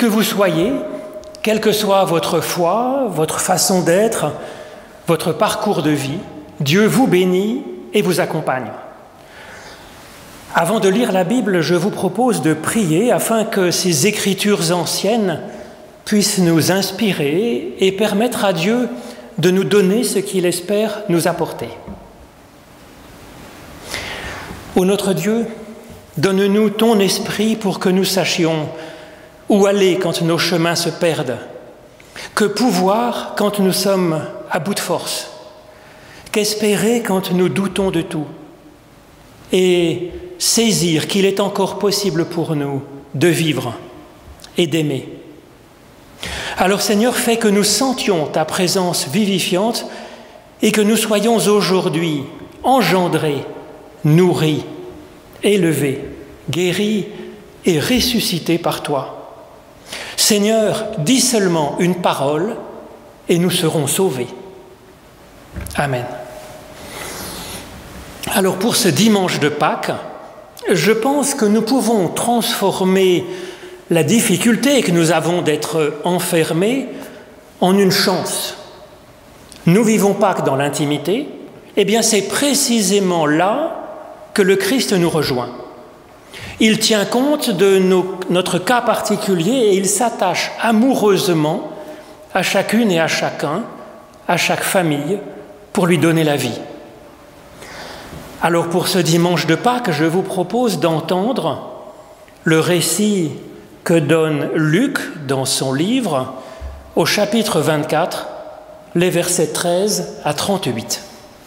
que vous soyez, quelle que soit votre foi, votre façon d'être, votre parcours de vie, Dieu vous bénit et vous accompagne. Avant de lire la Bible, je vous propose de prier afin que ces écritures anciennes puissent nous inspirer et permettre à Dieu de nous donner ce qu'il espère nous apporter. Ô notre Dieu, donne-nous ton esprit pour que nous sachions où aller quand nos chemins se perdent, que pouvoir quand nous sommes à bout de force, qu'espérer quand nous doutons de tout, et saisir qu'il est encore possible pour nous de vivre et d'aimer. Alors Seigneur, fais que nous sentions ta présence vivifiante et que nous soyons aujourd'hui engendrés, nourris, élevés, guéris et ressuscités par toi. Seigneur, dis seulement une parole et nous serons sauvés. Amen. Alors pour ce dimanche de Pâques, je pense que nous pouvons transformer la difficulté que nous avons d'être enfermés en une chance. Nous vivons Pâques dans l'intimité, eh bien c'est précisément là que le Christ nous rejoint. Il tient compte de notre cas particulier et il s'attache amoureusement à chacune et à chacun, à chaque famille, pour lui donner la vie. Alors pour ce dimanche de Pâques, je vous propose d'entendre le récit que donne Luc dans son livre, au chapitre 24, les versets 13 à 38.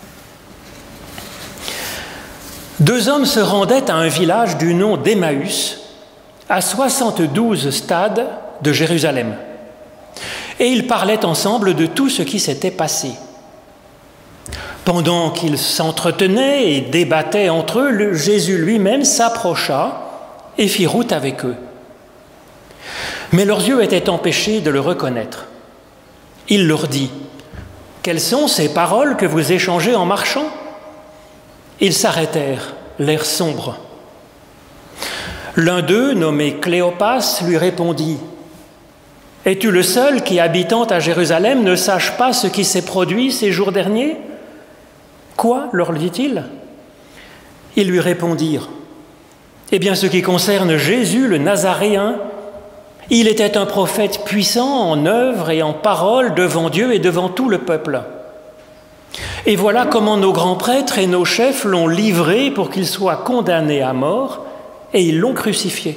Deux hommes se rendaient à un village du nom d'Emmaüs, à 72 stades de Jérusalem. Et ils parlaient ensemble de tout ce qui s'était passé. Pendant qu'ils s'entretenaient et débattaient entre eux, Jésus lui-même s'approcha et fit route avec eux. Mais leurs yeux étaient empêchés de le reconnaître. Il leur dit : « Quelles sont ces paroles que vous échangez en marchant ?» Ils s'arrêtèrent, l'air sombre. L'un d'eux, nommé Cléopas, lui répondit : « Es-tu le seul qui, habitant à Jérusalem, ne sache pas ce qui s'est produit ces jours derniers ?» Quoi, leur dit-il ? Ils lui répondirent : « Eh bien, ce qui concerne Jésus, le Nazaréen, il était un prophète puissant en œuvre et en parole devant Dieu et devant tout le peuple. Et voilà comment nos grands prêtres et nos chefs l'ont livré pour qu'il soit condamné à mort, et ils l'ont crucifié.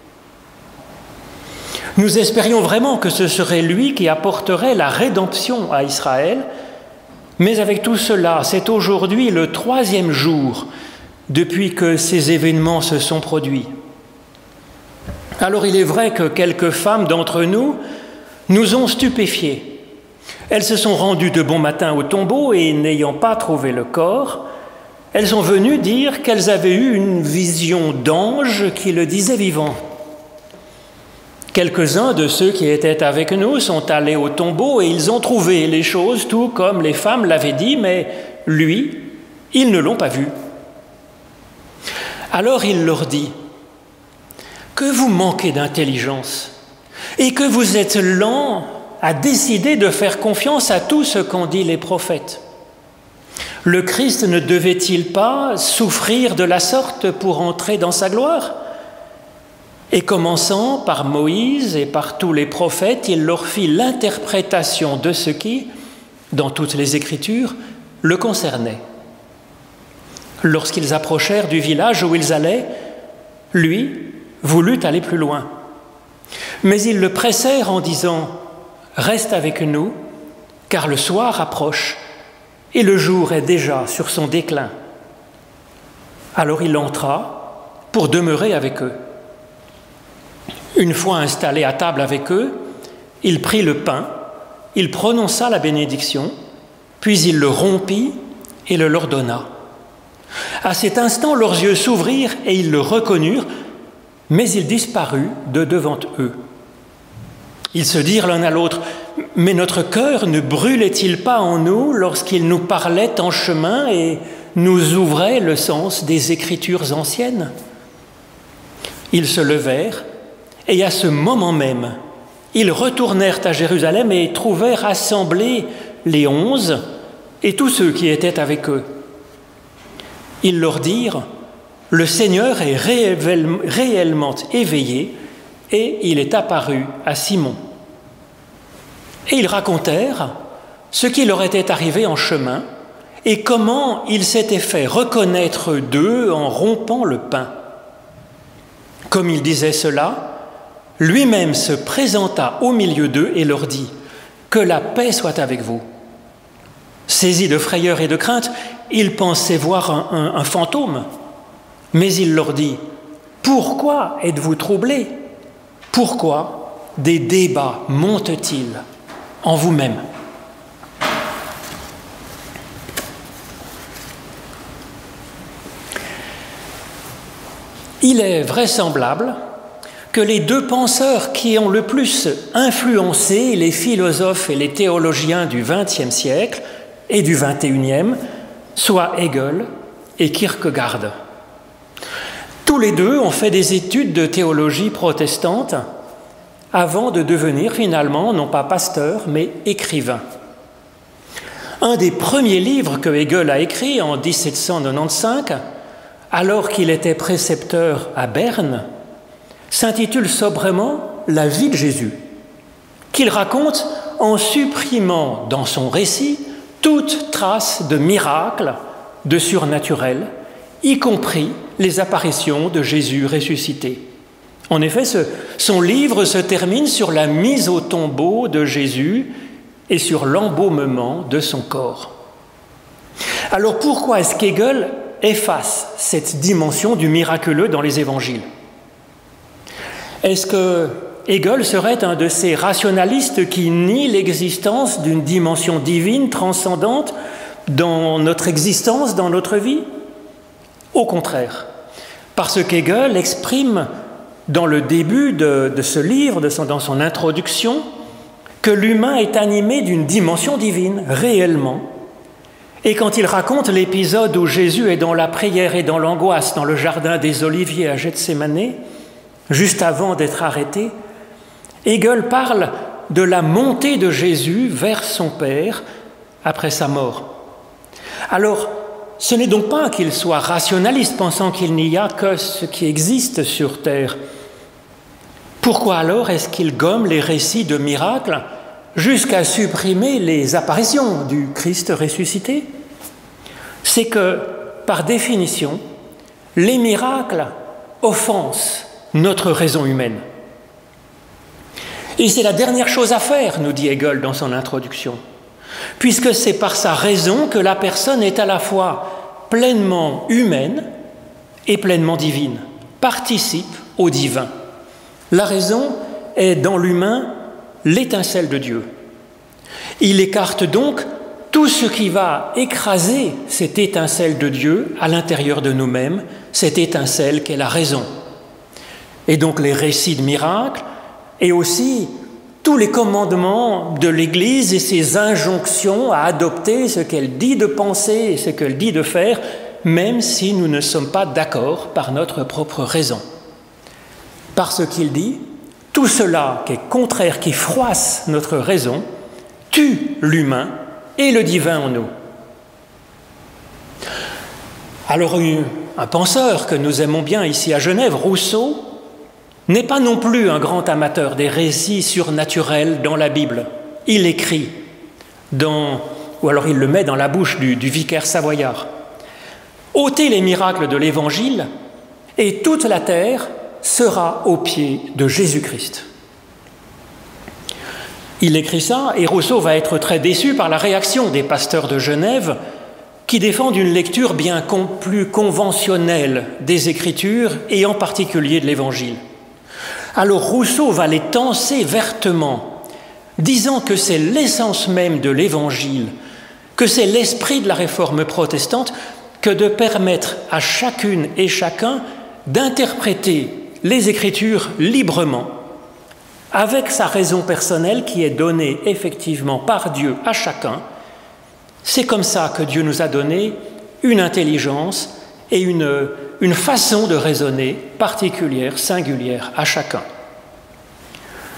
Nous espérions vraiment que ce serait lui qui apporterait la rédemption à Israël, mais avec tout cela, c'est aujourd'hui le 3e jour depuis que ces événements se sont produits. Alors il est vrai que quelques femmes d'entre nous nous ont stupéfiés. Elles se sont rendues de bon matin au tombeau et, n'ayant pas trouvé le corps, elles sont venues dire qu'elles avaient eu une vision d'ange qui le disait vivant. Quelques-uns de ceux qui étaient avec nous sont allés au tombeau et ils ont trouvé les choses tout comme les femmes l'avaient dit, mais lui, ils ne l'ont pas vu. Alors il leur dit : « Que vous manquez d'intelligence et que vous êtes lents à décider de faire confiance à tout ce qu'ont dit les prophètes. Le Christ ne devait-il pas souffrir de la sorte pour entrer dans sa gloire ? Et commençant par Moïse et par tous les prophètes, il leur fit l'interprétation de ce qui, dans toutes les Écritures, le concernait. Lorsqu'ils approchèrent du village où ils allaient, lui voulut aller plus loin. Mais ils le pressèrent en disant : « Reste avec nous, car le soir approche et le jour est déjà sur son déclin. » Alors il entra pour demeurer avec eux. Une fois installé à table avec eux, il prit le pain, il prononça la bénédiction, puis il le rompit et le leur donna. À cet instant, leurs yeux s'ouvrirent et ils le reconnurent, mais il disparut de devant eux. Ils se dirent l'un à l'autre : « Mais notre cœur ne brûlait-il pas en nous lorsqu'il nous parlait en chemin et nous ouvrait le sens des Écritures anciennes ?» Ils se levèrent et à ce moment même, ils retournèrent à Jérusalem et trouvèrent assemblés les 11 et tous ceux qui étaient avec eux. Ils leur dirent, « Le Seigneur est réellement éveillé et il est apparu à Simon. » Et ils racontèrent ce qui leur était arrivé en chemin et comment il s'était fait reconnaître d'eux en rompant le pain. Comme il disait cela, lui-même se présenta au milieu d'eux et leur dit « Que la paix soit avec vous. » Saisis de frayeur et de crainte, ils pensaient voir un fantôme. Mais il leur dit « Pourquoi êtes-vous troublés? Pourquoi des débats montent-ils en vous-même » Il est vraisemblable que les deux penseurs qui ont le plus influencé les philosophes et les théologiens du XXe siècle et du XXIe soient Hegel et Kierkegaard. Tous les deux ont fait des études de théologie protestante avant de devenir finalement non pas pasteur mais écrivain. Un des premiers livres que Hegel a écrit en 1795, alors qu'il était précepteur à Berne, s'intitule sobrement « La vie de Jésus », qu'il raconte en supprimant dans son récit toute trace de miracle, de surnaturel, y compris les apparitions de Jésus ressuscité. En effet, son livre se termine sur la mise au tombeau de Jésus et sur l'embaumement de son corps. Alors pourquoi est-ce qu'Hegel efface cette dimension du miraculeux dans les évangiles? Est-ce que Hegel serait un de ces rationalistes qui nient l'existence d'une dimension divine transcendante dans notre existence, dans notre vie? Au contraire, parce qu'Hegel exprime dans le début de ce livre, dans son introduction, que l'humain est animé d'une dimension divine, réellement. Et quand il raconte l'épisode où Jésus est dans la prière et dans l'angoisse dans le jardin des Oliviers à Gethsémani, juste avant d'être arrêté, Hegel parle de la montée de Jésus vers son Père après sa mort. Alors, ce n'est donc pas qu'il soit rationaliste, pensant qu'il n'y a que ce qui existe sur terre. Pourquoi alors est-ce qu'il gomme les récits de miracles jusqu'à supprimer les apparitions du Christ ressuscité? C'est que, par définition, les miracles offensent notre raison humaine. Et c'est la dernière chose à faire, nous dit Hegel dans son introduction, puisque c'est par sa raison que la personne est à la fois pleinement humaine et pleinement divine, participe au divin. La raison est dans l'humain l'étincelle de Dieu. Il écarte donc tout ce qui va écraser cette étincelle de Dieu à l'intérieur de nous-mêmes, cette étincelle qu'est la raison. Et donc les récits de miracles, et aussi tous les commandements de l'Église et ses injonctions à adopter ce qu'elle dit de penser et ce qu'elle dit de faire, même si nous ne sommes pas d'accord par notre propre raison. Parce qu'il dit, tout cela qui est contraire, qui froisse notre raison, tue l'humain et le divin en nous. Alors, un penseur que nous aimons bien ici à Genève, Rousseau, n'est pas non plus un grand amateur des récits surnaturels dans la Bible. Il écrit, ou alors il le met dans la bouche du vicaire savoyard. « Ôtez les miracles de l'Évangile et toute la terre sera aux pieds de Jésus-Christ. » Il écrit ça et Rousseau va être très déçu par la réaction des pasteurs de Genève qui défendent une lecture bien plus conventionnelle des Écritures et en particulier de l'Évangile. Alors Rousseau va les tancer vertement, disant que c'est l'essence même de l'Évangile, que c'est l'esprit de la réforme protestante que de permettre à chacune et chacun d'interpréter les Écritures librement, avec sa raison personnelle qui est donnée effectivement par Dieu à chacun. C'est comme ça que Dieu nous a donné une intelligence et une façon de raisonner particulière, singulière à chacun.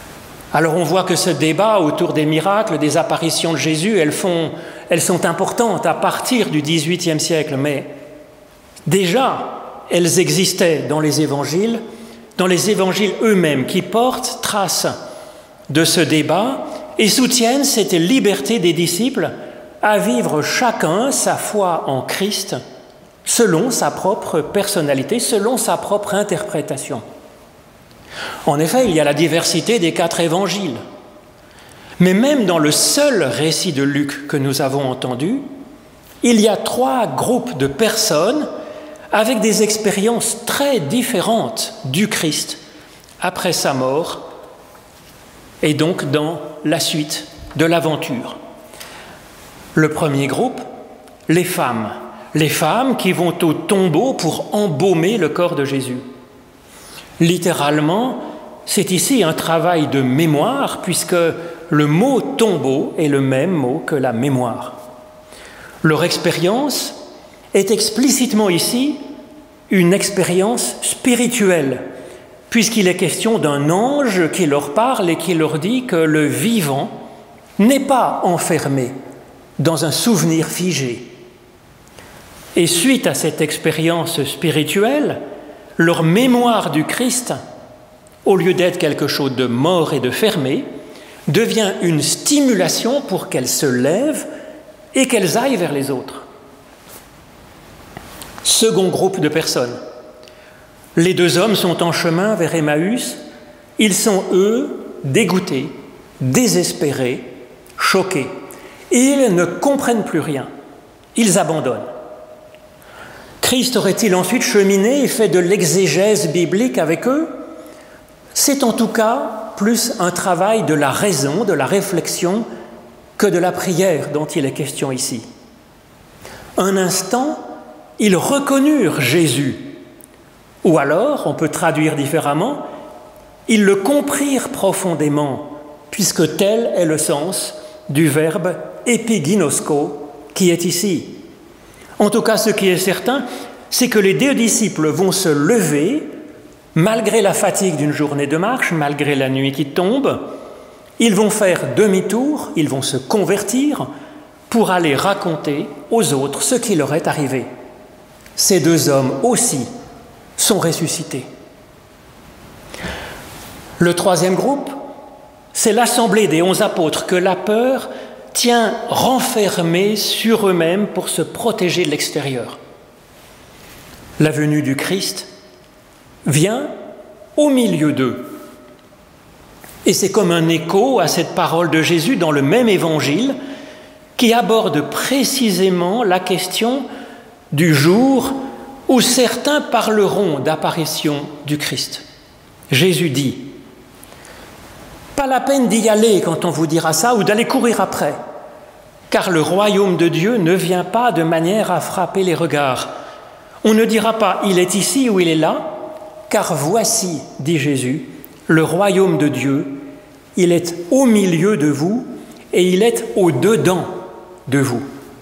Alors on voit que ce débat autour des miracles, des apparitions de Jésus, elles sont importantes à partir du XVIIIe siècle, mais déjà elles existaient dans les évangiles eux-mêmes qui portent trace de ce débat et soutiennent cette liberté des disciples à vivre chacun sa foi en Christ selon sa propre personnalité, selon sa propre interprétation. En effet, il y a la diversité des 4 évangiles. Mais même dans le seul récit de Luc que nous avons entendu, il y a 3 groupes de personnes avec des expériences très différentes du Christ après sa mort et donc dans la suite de l'aventure. Le premier groupe, les femmes qui vont au tombeau pour embaumer le corps de Jésus. Littéralement, c'est ici un travail de mémoire, puisque le mot « tombeau » est le même mot que la mémoire. Leur expérience est explicitement ici une expérience spirituelle, puisqu'il est question d'un ange qui leur parle et qui leur dit que le vivant n'est pas enfermé dans un souvenir figé. Et suite à cette expérience spirituelle, leur mémoire du Christ, au lieu d'être quelque chose de mort et de fermé, devient une stimulation pour qu'elles se lèvent et qu'elles aillent vers les autres. Second groupe de personnes. Les 2 hommes sont en chemin vers Emmaüs. Ils sont, eux, dégoûtés, désespérés, choqués. Ils ne comprennent plus rien. Ils abandonnent. Christ aurait-il ensuite cheminé et fait de l'exégèse biblique avec eux? C'est en tout cas plus un travail de la raison, de la réflexion, que de la prière dont il est question ici. Un instant, ils reconnurent Jésus. Ou alors, on peut traduire différemment, ils le comprirent profondément, puisque tel est le sens du verbe épiginosko qui est ici. En tout cas, ce qui est certain, c'est que les 2 disciples vont se lever, malgré la fatigue d'une journée de marche, malgré la nuit qui tombe. Ils vont faire demi-tour, ils vont se convertir pour aller raconter aux autres ce qui leur est arrivé. Ces 2 hommes aussi sont ressuscités. Le 3e groupe, c'est l'assemblée des 11 apôtres que la peur tient renfermés sur eux-mêmes pour se protéger de l'extérieur. La venue du Christ vient au milieu d'eux. Et c'est comme un écho à cette parole de Jésus dans le même évangile qui aborde précisément la question du jour où certains parleront d'apparition du Christ. Jésus dit « Pas la peine d'y aller quand on vous dira ça ou d'aller courir après. Car le royaume de Dieu ne vient pas de manière à frapper les regards. On ne dira pas « il est ici » ou « il est là », car voici, dit Jésus, le royaume de Dieu, il est au milieu de vous et il est au-dedans de vous.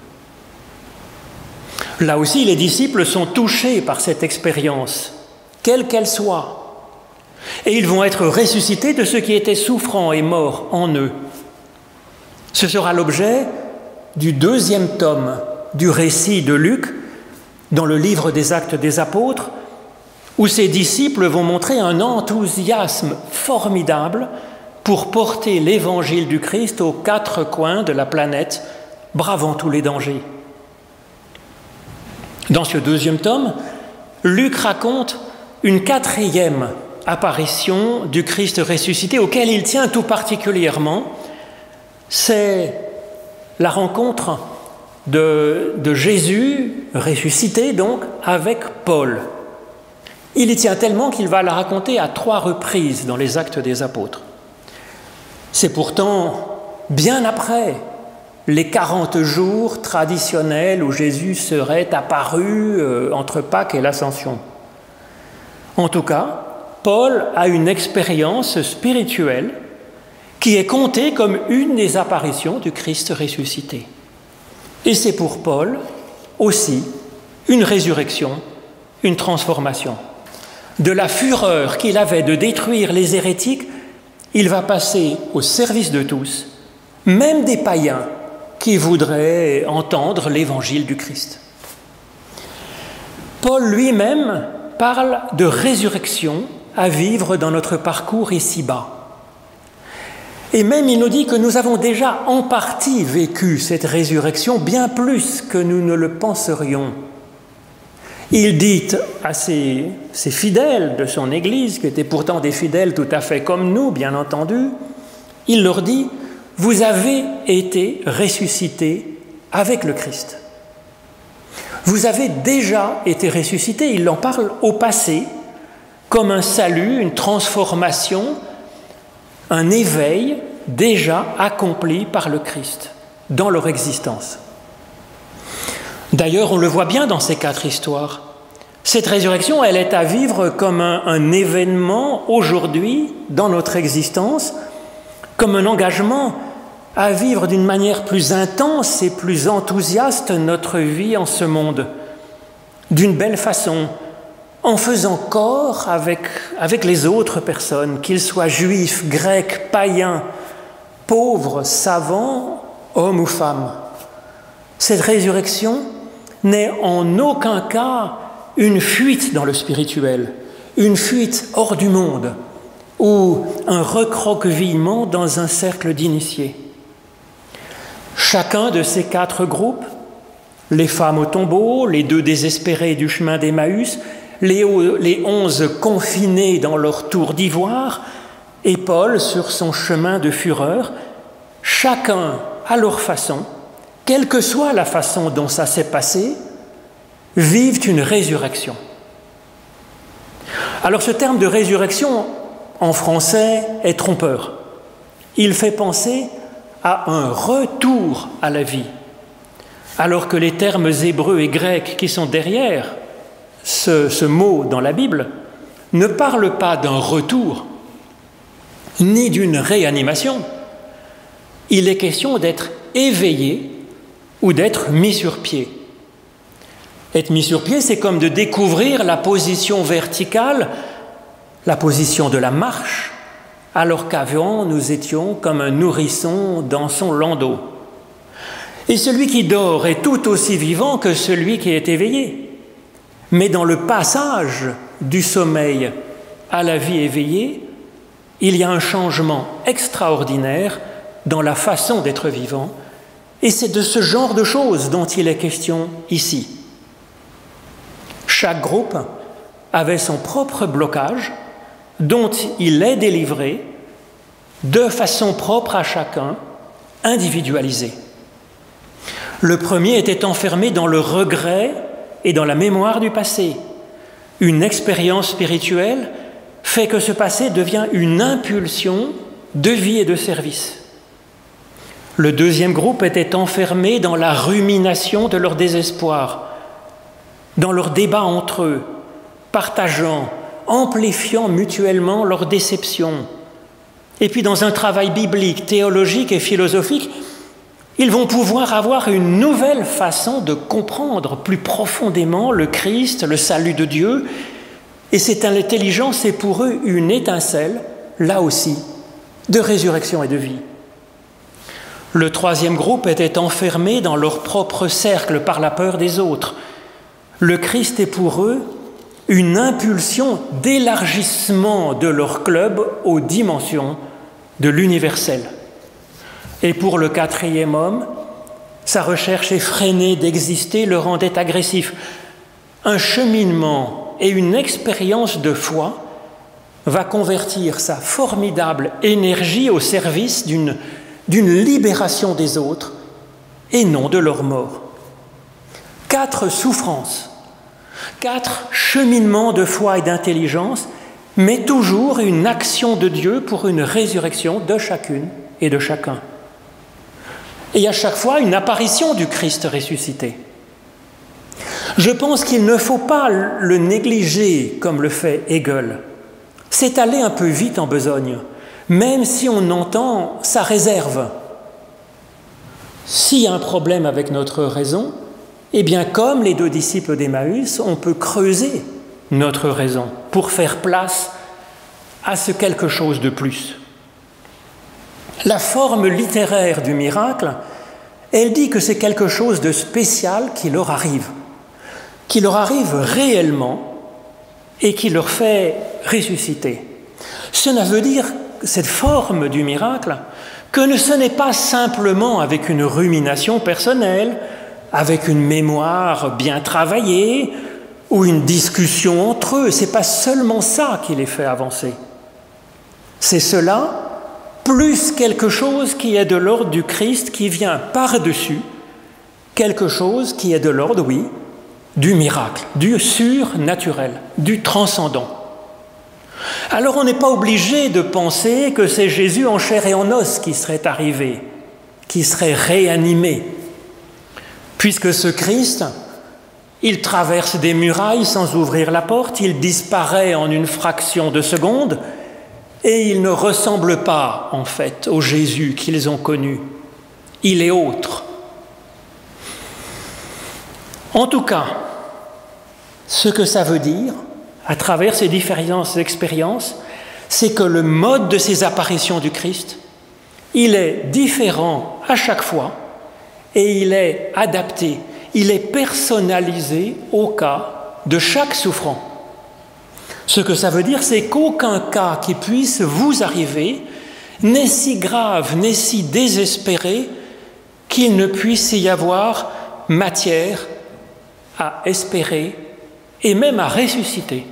Là aussi, les disciples sont touchés par cette expérience, quelle qu'elle soit, et ils vont être ressuscités de ce qui était souffrant et mort en eux. Ce sera l'objet du 2e tome du récit de Luc, dans le livre des Actes des Apôtres, où ces disciples vont montrer un enthousiasme formidable pour porter l'évangile du Christ aux 4 coins de la planète, bravant tous les dangers. Dans ce 2e tome, Luc raconte une 4e apparition du Christ ressuscité auquel il tient tout particulièrement. C'est la rencontre de Jésus, ressuscité donc, avec Paul. Il y tient tellement qu'il va la raconter à 3 reprises dans les Actes des Apôtres. C'est pourtant bien après les 40 jours traditionnels où Jésus serait apparu entre Pâques et l'Ascension. En tout cas, Paul a une expérience spirituelle qui est comptée comme une des apparitions du Christ ressuscité. Et c'est pour Paul aussi une résurrection, une transformation. De la fureur qu'il avait de détruire les hérétiques, il va passer au service de tous, même des païens qui voudraient entendre l'évangile du Christ. Paul lui-même parle de résurrection à vivre dans notre parcours ici-bas. Et même il nous dit que nous avons déjà en partie vécu cette résurrection bien plus que nous ne le penserions. Il dit à ses fidèles de son Église, qui étaient pourtant des fidèles tout à fait comme nous, bien entendu, il leur dit « Vous avez été ressuscités avec le Christ. Vous avez déjà été ressuscités. » Il en parle au passé, comme un salut, une transformation, un éveil déjà accompli par le Christ dans leur existence. D'ailleurs, on le voit bien dans ces 4 histoires. Cette résurrection, elle est à vivre comme un événement aujourd'hui dans notre existence, comme un engagement à vivre d'une manière plus intense et plus enthousiaste notre vie en ce monde, d'une belle façon, en faisant corps avec les autres personnes, qu'ils soient juifs, grecs, païens, pauvres, savants, hommes ou femmes. Cette résurrection n'est en aucun cas une fuite dans le spirituel, une fuite hors du monde ou un recroquevillement dans un cercle d'initiés. Chacun de ces 4 groupes, les femmes au tombeau, les 2 désespérés du chemin d'Emmaüs, les 11 confinés dans leur tour d'ivoire et Paul sur son chemin de fureur, chacun à leur façon, quelle que soit la façon dont ça s'est passé, vivent une résurrection. Alors ce terme de résurrection, en français, est trompeur. Il fait penser à un retour à la vie, alors que les termes hébreux et grecs qui sont derrière ce mot dans la Bible ne parlent pas d'un retour, ni d'une réanimation. Il est question d'être éveillé ou d'être mis sur pied. Être mis sur pied, c'est comme de découvrir la position verticale, la position de la marche, alors qu'avant nous étions comme un nourrisson dans son landau. Et celui qui dort est tout aussi vivant que celui qui est éveillé. Mais dans le passage du sommeil à la vie éveillée, il y a un changement extraordinaire dans la façon d'être vivant, et c'est de ce genre de choses dont il est question ici. Chaque groupe avait son propre blocage, dont il est délivré de façon propre à chacun, individualisée. Le premier était enfermé dans le regret et dans la mémoire du passé. Une expérience spirituelle fait que ce passé devient une impulsion de vie et de service. Le deuxième groupe était enfermé dans la rumination de leur désespoir, dans leurs débats entre eux, partageant, amplifiant mutuellement leurs déceptions. Et puis dans un travail biblique, théologique et philosophique, ils vont pouvoir avoir une nouvelle façon de comprendre plus profondément le Christ, le salut de Dieu. Et cette intelligence est pour eux une étincelle, là aussi, de résurrection et de vie. Le troisième groupe était enfermé dans leur propre cercle par la peur des autres. Le Christ est pour eux une impulsion d'élargissement de leur club aux dimensions de l'universel. Et pour le quatrième homme, sa recherche effrénée d'exister le rendait agressif. Un cheminement et une expérience de foi va convertir sa formidable énergie au service d'une libération des autres et non de leur mort. 4 souffrances, 4 cheminements de foi et d'intelligence, mais toujours une action de Dieu pour une résurrection de chacune et de chacun. Et à chaque fois, une apparition du Christ ressuscité. Je pense qu'il ne faut pas le négliger comme le fait Hegel. C'est aller un peu vite en besogne, même si on entend sa réserve. S'il y a un problème avec notre raison, eh bien, comme les 2 disciples d'Emmaüs, on peut creuser notre raison pour faire place à ce quelque chose de plus. La forme littéraire du miracle, elle dit que c'est quelque chose de spécial qui leur arrive réellement et qui leur fait ressusciter. Cela veut dire, cette forme du miracle, que ce n'est pas simplement avec une rumination personnelle, avec une mémoire bien travaillée ou une discussion entre eux. Ce n'est pas seulement ça qui les fait avancer. C'est cela, plus quelque chose qui est de l'ordre du Christ, qui vient par-dessus, quelque chose qui est de l'ordre, oui, du miracle, du surnaturel, du transcendant. Alors on n'est pas obligé de penser que c'est Jésus en chair et en os qui serait arrivé, qui serait réanimé, puisque ce Christ, il traverse des murailles sans ouvrir la porte, il disparaît en une fraction de seconde, et il ne ressemble pas, en fait, au Jésus qu'ils ont connu. Il est autre. En tout cas, ce que ça veut dire, à travers ces différentes expériences, c'est que le mode de ces apparitions du Christ, il est différent à chaque fois et il est adapté, il est personnalisé au cas de chaque souffrant. Ce que ça veut dire, c'est qu'aucun cas qui puisse vous arriver n'est si grave, n'est si désespéré qu'il ne puisse y avoir matière à espérer et même à ressusciter.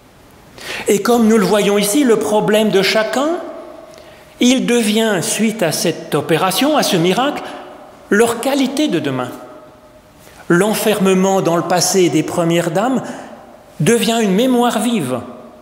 Et comme nous le voyons ici, le problème de chacun, il devient, suite à cette opération, à ce miracle, leur qualité de demain. L'enfermement dans le passé des premières dames devient une mémoire vive.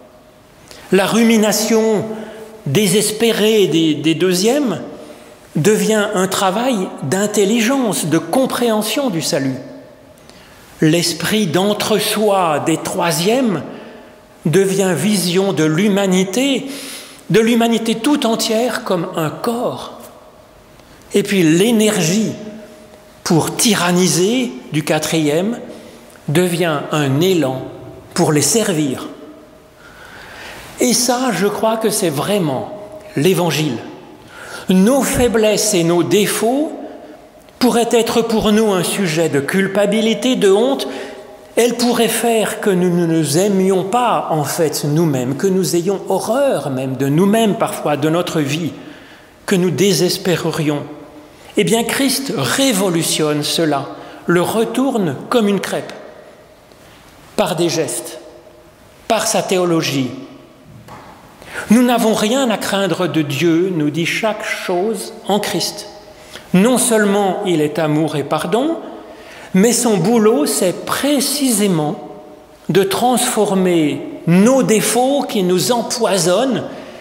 La rumination désespérée des deuxièmes devient un travail d'intelligence, de compréhension du salut. L'esprit d'entre-soi des troisièmes devient vision de l'humanité tout entière comme un corps. Et puis l'énergie pour tyranniser du quatrième devient un élan pour les servir. Et ça, je crois que c'est vraiment l'Évangile. Nos faiblesses et nos défauts pourraient être pour nous un sujet de culpabilité, de honte. Elles pourraient faire que nous ne nous aimions pas, en fait, nous-mêmes, que nous ayons horreur même de nous-mêmes parfois, de notre vie, que nous désespérerions. Eh bien, Christ révolutionne cela, le retourne comme une crêpe, par des gestes, par sa théologie. Nous n'avons rien à craindre de Dieu, nous dit chaque chose en Christ. Non seulement il est amour et pardon, mais son boulot, c'est précisément de transformer nos défauts qui nous empoisonnent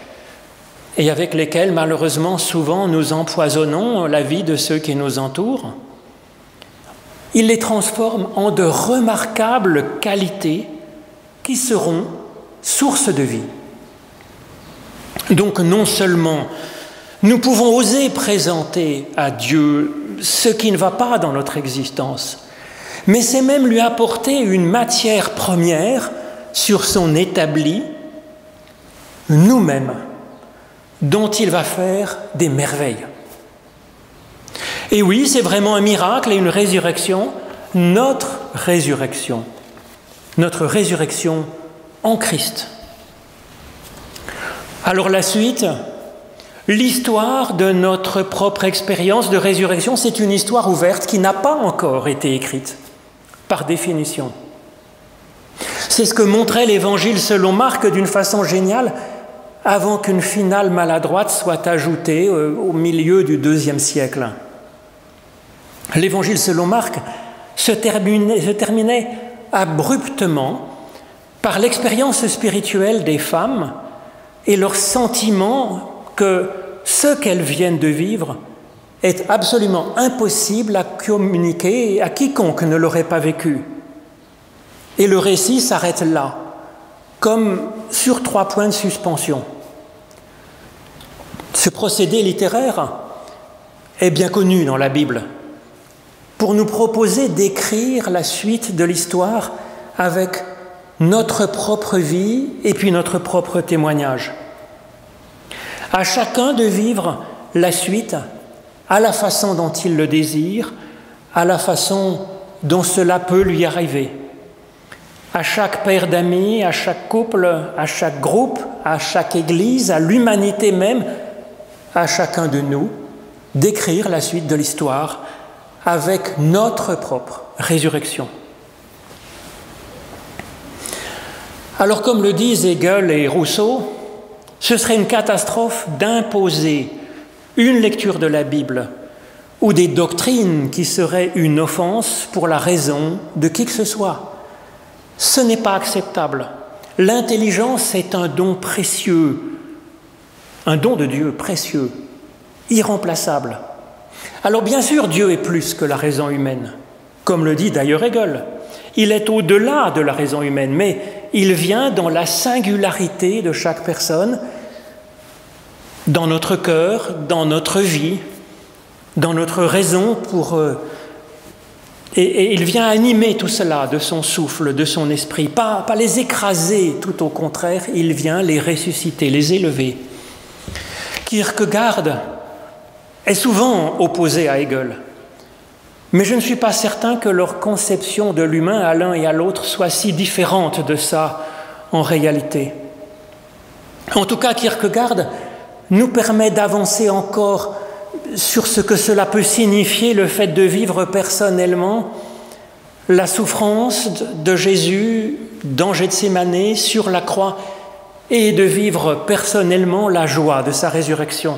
et avec lesquels, malheureusement, souvent nous empoisonnons la vie de ceux qui nous entourent. Il les transforme en de remarquables qualités qui seront source de vie. Donc non seulement nous pouvons oser présenter à Dieu ce qui ne va pas dans notre existence, mais c'est même lui apporter une matière première sur son établi, nous-mêmes, dont il va faire des merveilles. Et oui, c'est vraiment un miracle et une résurrection, notre résurrection en Christ. Alors la suite, l'histoire de notre propre expérience de résurrection, c'est une histoire ouverte qui n'a pas encore été écrite, par définition. C'est ce que montrait l'Évangile selon Marc d'une façon géniale, avant qu'une finale maladroite soit ajoutée au milieu du IIe siècle. L'Évangile selon Marc se terminait abruptement par l'expérience spirituelle des femmes et leur sentiment que ce qu'elles viennent de vivre est absolument impossible à communiquer à quiconque ne l'aurait pas vécu. Et le récit s'arrête là, comme sur 3 points de suspension. Ce procédé littéraire est bien connu dans la Bible pour nous proposer d'écrire la suite de l'histoire avec notre propre vie et puis notre propre témoignage. À chacun de vivre la suite à la façon dont il le désire, à la façon dont cela peut lui arriver. À chaque père d'amis, à chaque couple, à chaque groupe, à chaque église, à l'humanité même, à chacun de nous, d'écrire la suite de l'histoire avec notre propre résurrection. Alors, comme le disent Hegel et Rousseau, ce serait une catastrophe d'imposer une lecture de la Bible ou des doctrines qui seraient une offense pour la raison de qui que ce soit. Ce n'est pas acceptable. L'intelligence est un don précieux, un don de Dieu précieux, irremplaçable. Alors bien sûr, Dieu est plus que la raison humaine, comme le dit d'ailleurs Hegel. Il est au-delà de la raison humaine, mais il vient dans la singularité de chaque personne, dans notre cœur, dans notre vie, dans notre raison et il vient animer tout cela de son souffle, de son esprit, pas les écraser, tout au contraire, il vient les ressusciter, les élever. Kierkegaard est souvent opposé à Hegel, mais je ne suis pas certain que leur conception de l'humain à l'un et à l'autre soit si différente de ça en réalité. En tout cas, Kierkegaard nous permet d'avancer encore sur ce que cela peut signifier le fait de vivre personnellement la souffrance de Jésus dans Gethsémanée, sur la croix, et de vivre personnellement la joie de sa résurrection.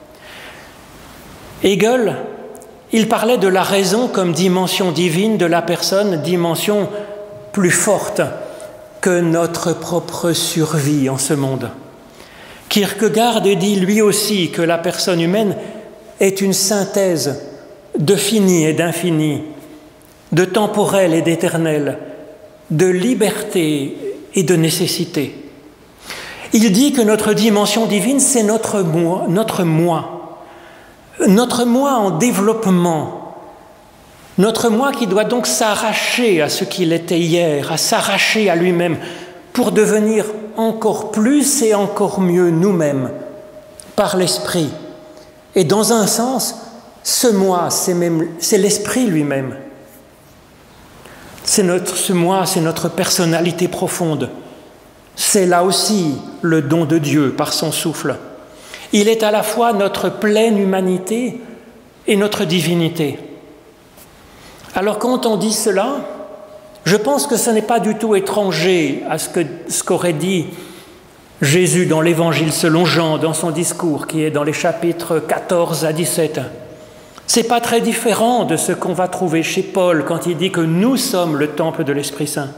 Hegel, il parlait de la raison comme dimension divine de la personne, dimension plus forte que notre propre survie en ce monde. Kierkegaard dit lui aussi que la personne humaine est une synthèse de fini et d'infini, de temporel et d'éternel, de liberté et de nécessité. Il dit que notre dimension divine, c'est notre moi en développement, notre moi qui doit donc s'arracher à ce qu'il était hier, à s'arracher à lui-même pour devenir encore plus et encore mieux nous-mêmes par l'esprit. Et dans un sens, ce moi, c'est l'esprit lui-même. Ce moi, c'est notre personnalité profonde. C'est là aussi le don de Dieu par son souffle. Il est à la fois notre pleine humanité et notre divinité. Alors quand on dit cela, je pense que ce n'est pas du tout étranger à ce qu'aurait dit Jésus dans l'Évangile selon Jean, dans son discours, qui est dans les chapitres 14 à 17. Ce n'est pas très différent de ce qu'on va trouver chez Paul quand il dit que nous sommes le temple de l'Esprit Saint.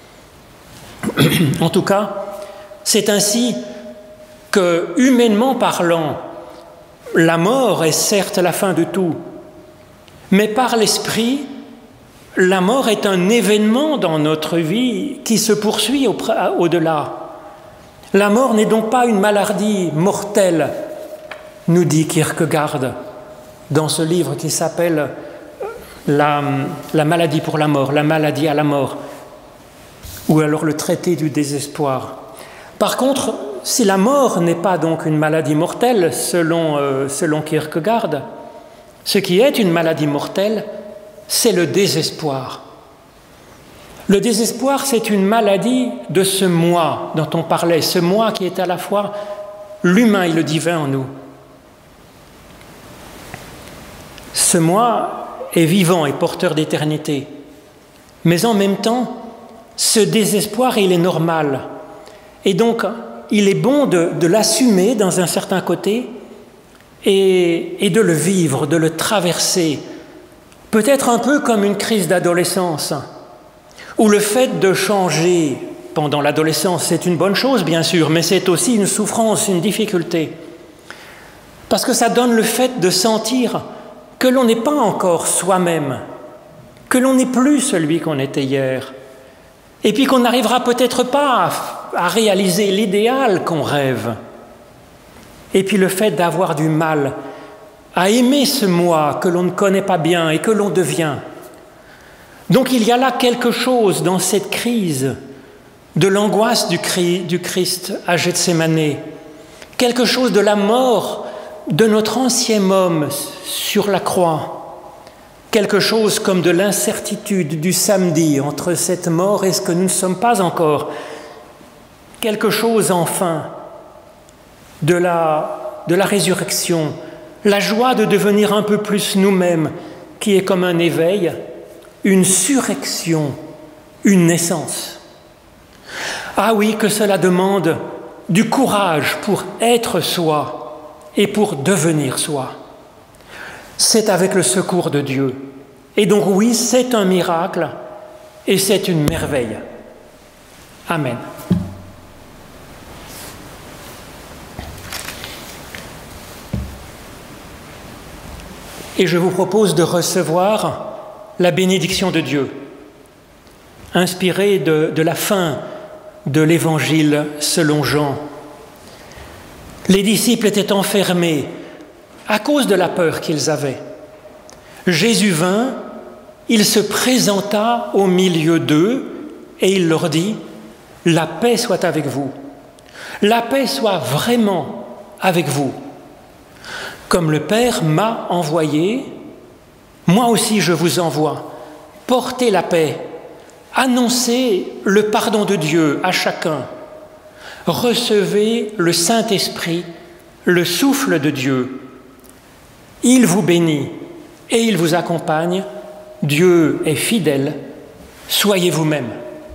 En tout cas, c'est ainsi que, humainement parlant, la mort est certes la fin de tout, mais par l'Esprit, la mort est un événement dans notre vie qui se poursuit au-delà. La mort n'est donc pas une maladie mortelle, nous dit Kierkegaard dans ce livre qui s'appelle la maladie pour la mort, la maladie à la mort, ou alors le traité du désespoir. Par contre, si la mort n'est pas donc une maladie mortelle, selon Kierkegaard, ce qui est une maladie mortelle, c'est le désespoir. Le désespoir, c'est une maladie de ce moi dont on parlait, ce moi qui est à la fois l'humain et le divin en nous. Ce moi est vivant et porteur d'éternité, mais en même temps, ce désespoir, il est normal. Et donc, il est bon de l'assumer dans un certain côté et de le vivre, de le traverser, peut-être un peu comme une crise d'adolescence, où le fait de changer pendant l'adolescence, c'est une bonne chose, bien sûr, mais c'est aussi une souffrance, une difficulté. Parce que ça donne le fait de sentir que l'on n'est pas encore soi-même, que l'on n'est plus celui qu'on était hier, et puis qu'on n'arrivera peut-être pas à réaliser l'idéal qu'on rêve. Et puis le fait d'avoir du mal à aimer ce moi que l'on ne connaît pas bien et que l'on devient. Donc il y a là quelque chose dans cette crise de l'angoisse du Christ à Gethsémanée, quelque chose de la mort de notre ancien homme sur la croix, quelque chose comme de l'incertitude du samedi entre cette mort et ce que nous ne sommes pas encore, quelque chose enfin de la résurrection, la joie de devenir un peu plus nous-mêmes, qui est comme un éveil, une surrection, une naissance. Ah oui, que cela demande du courage pour être soi et pour devenir soi. C'est avec le secours de Dieu. Et donc oui, c'est un miracle et c'est une merveille. Amen. Et je vous propose de recevoir la bénédiction de Dieu, inspirée de la fin de l'Évangile selon Jean. Les disciples étaient enfermés à cause de la peur qu'ils avaient. Jésus vint, il se présenta au milieu d'eux et il leur dit « La paix soit avec vous, la paix soit vraiment avec vous. Comme le Père m'a envoyé, moi aussi je vous envoie. Portez la paix. Annoncez le pardon de Dieu à chacun. Recevez le Saint-Esprit, le souffle de Dieu. Il vous bénit et il vous accompagne. Dieu est fidèle. Soyez vous-même.